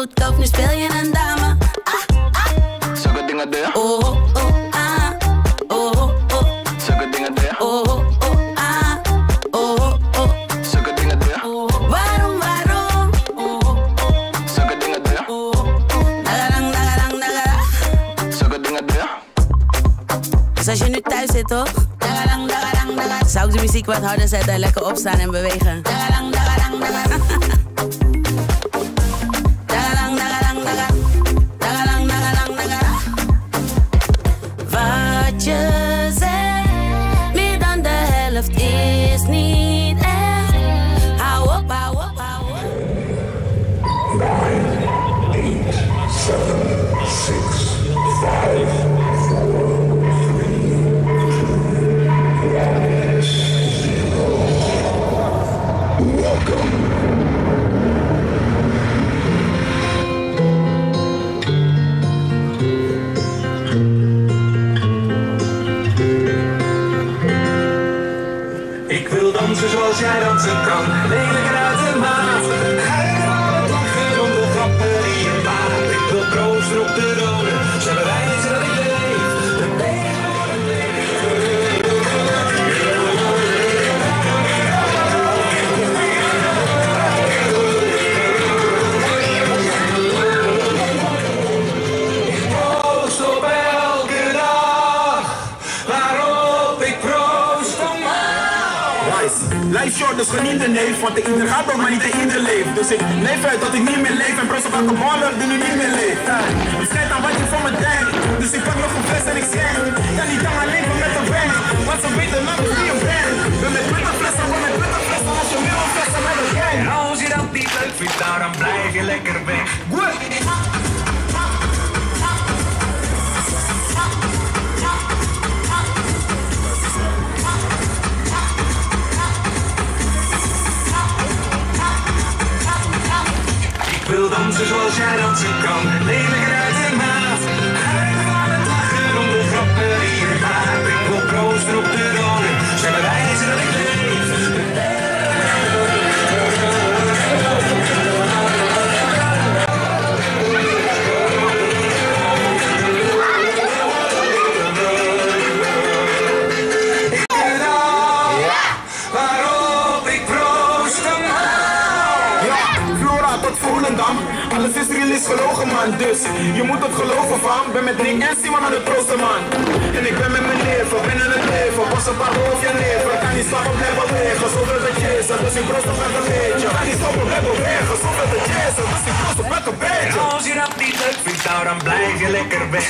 goedkoop, nu speel je een dame. Zulke dingen doe je? Oh, oh, ah. Oh, oh, oh. Zulke dingen doe je? Oh, oh, oh, ah. Oh, oh, oh. Zulke dingen doe je? Oh, waarom? Oh, oh, oh. Zulke dingen doe je? Oh, oh. Nagarang, nagarang, nagarang. Zulke dingen doe je? Dus als je nu thuis zit, toch? Nagarang, nagarang, nagarang. Zou ik de muziek wat harder zetten en lekker opstaan en bewegen? Nagarang, nagarang, nagarang. Nagarang, nagarang, nagarang. Nagarang, nagarang, nagarang. Wat je zegt, meer dan de helft is niet echt. Hou op, hou op, hou op. 9, 8, 7, 6, 5, 4, 3, 2, 1, 0. Welcome. Ik wil dansen zoals jij dansen kan, lelijker uit de maat. Huilen, lachen om de grappen die je maakt. Ik wil proosten op de rode, zijn bewijzen dat ik leef. De leven voor het proost op elke dag, waarop ik proost om Life short, dus geniet de neef. Want de ieder gaat op, maar niet de ieder leeft. Dus ik leef uit dat ik niet meer leef. En proost op elke baller die nu niet meer leeft. Het schijnt aan wat je van me denkt. Dus ik pak nog een fles en ik schenk. Kan niet aan mijn leven met een bank. Want ze weten lang wie je bent. Ben met 20 flessen, ben met 20 flessen. Als je wil, flessen met een gang. En als je dat niet leuk vindt, nou, dan blijf je lekker weg. Ik wil dansen zoals jij dansen kan, lelijker uit de maat. Huilen van het lachen om de grappen die je maakt. Ik wil proosten op de rode, zijn bewijzen dat ik leef. Waarop ik proost hem. Ja, Flora tot Volendam. Alles is real, is gelogen man. Dus je moet het geloven van. Ben met Nick en Simon aan het proosten man. En ik ben met mijn leven, binnen het leven. Pas een paar hoofdje neven. Kan niet stoppen, blijf bewegen. Zoveel dat je is, dus ik proost op elke beetje. Kan niet stoppen, blijf bewegen. Zoveel dat je is, dus ik proost op elke beetje. En als je dat niet leuk vindt, nou, dan blijf je lekker weg.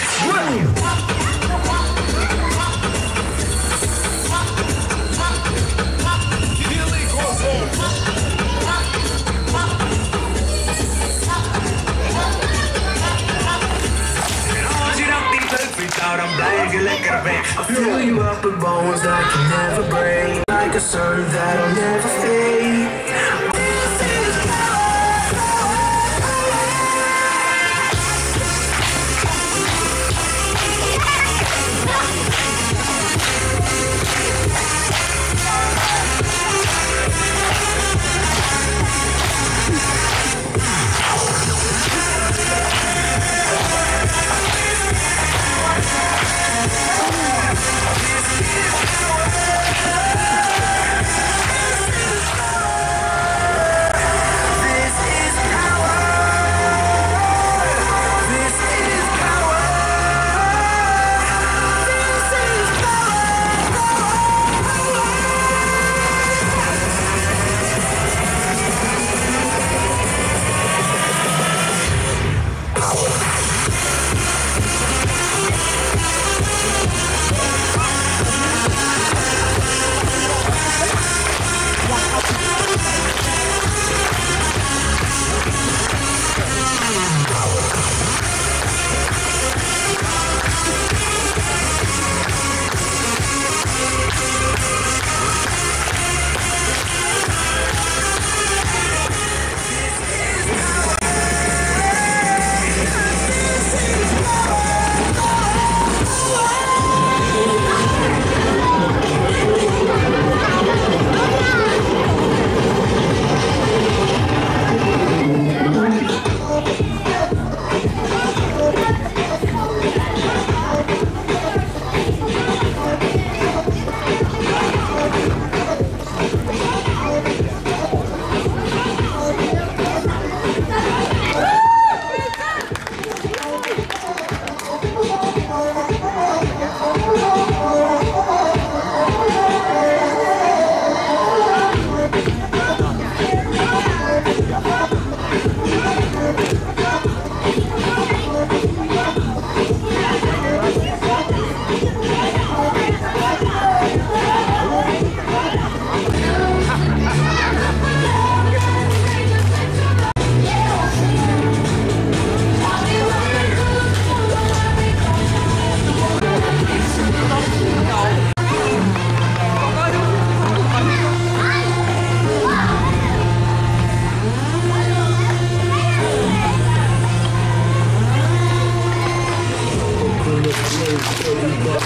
Nou, dan blijf je lekker weg. I fill you up with bones that can never break, like a sun that'll never fade.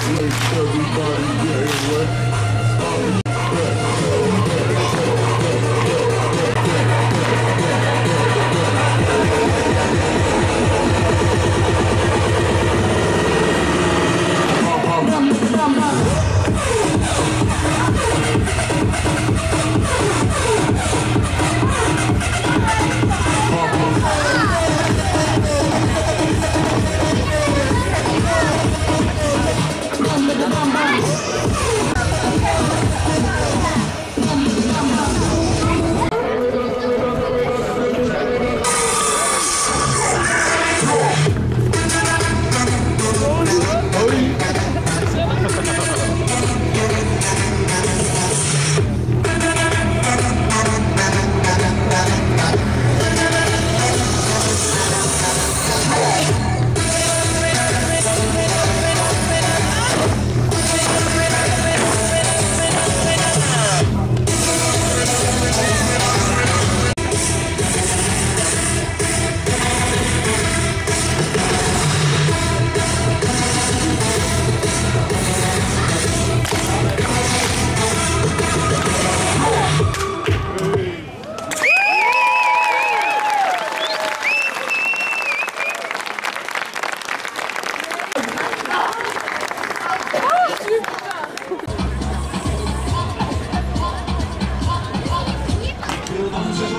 Dansen